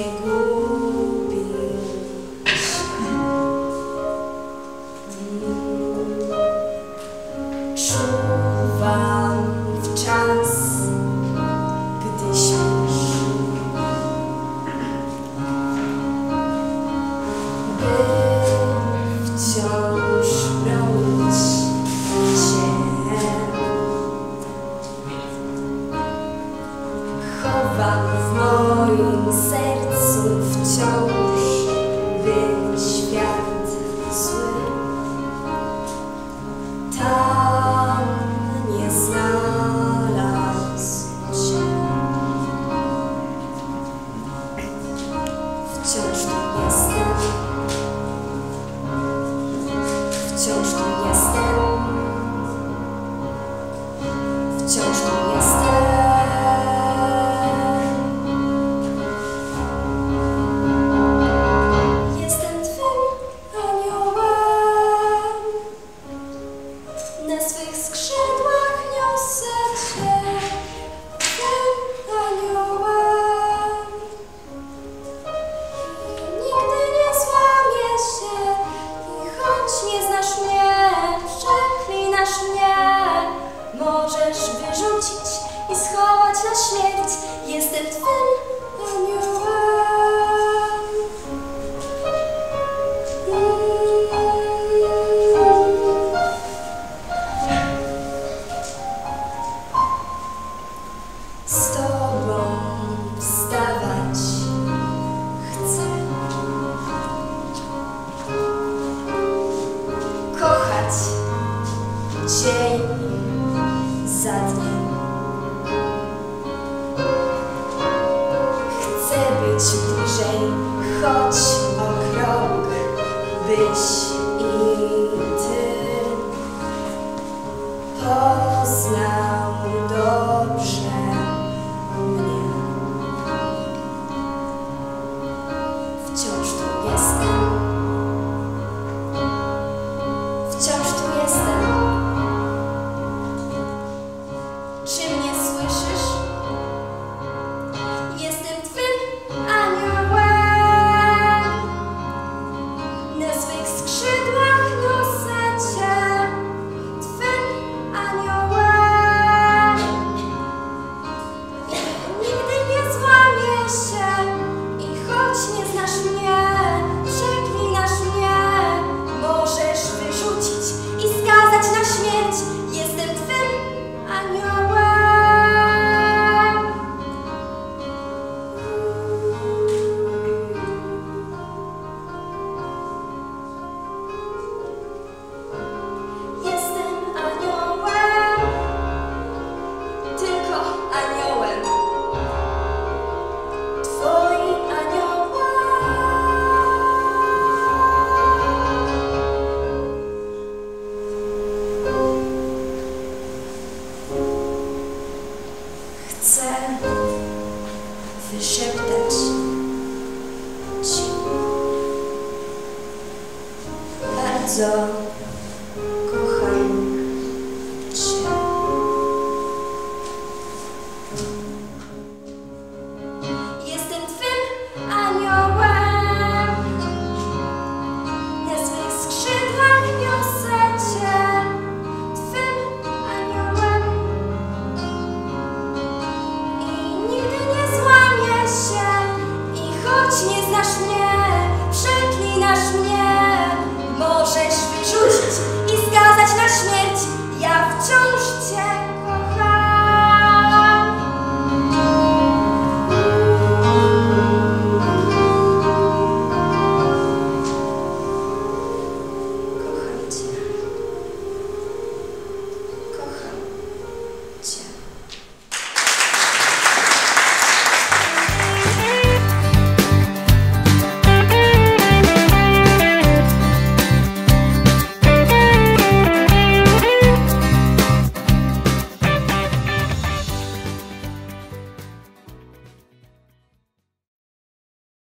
Czuwam w czas, gdy śpisz, by wciąż bronić Cię. Chowam w moim sercu wciąż, by świat zły tam nie znalazł Cię. Wciąż tu jestem, wciąż tu jestem, wciąż tu jestem. Jestem Twym aniołem, na swych skrzydłach niosę Cię, Twym aniołem. Nigdy nie złamię się i choć nie znasz mnie, przeklinasz mnie, możesz wyrzucić i schować na śmierć. Jestem Twym aniołem. Z Tobą wstawać chcę, kochać dzień za dniem. Chcę być bliżej, choć o krok byś i Ty poznał dobrze mnie. Wciąż tu jestem, wciąż tu jestem. Czy mnie słyszysz? Jestem Twym aniołem, na swych skrzydłach niosę Cię, Twym aniołem. Nigdy nie złamię się i choć nie znasz mnie, przeklinasz mnie, możesz wyrzucić i skazać na śmierć. Jestem Twym aniołem. Jestem aniołem, tylko aniołem, Twoim aniołem. Chcę wyszeptać Ci bardzo kocham Cię. Jestem Twym aniołem, na swych skrzydłach niosę Cię, Twym aniołem. I nigdy nie złamię się i choć nie znasz mnie,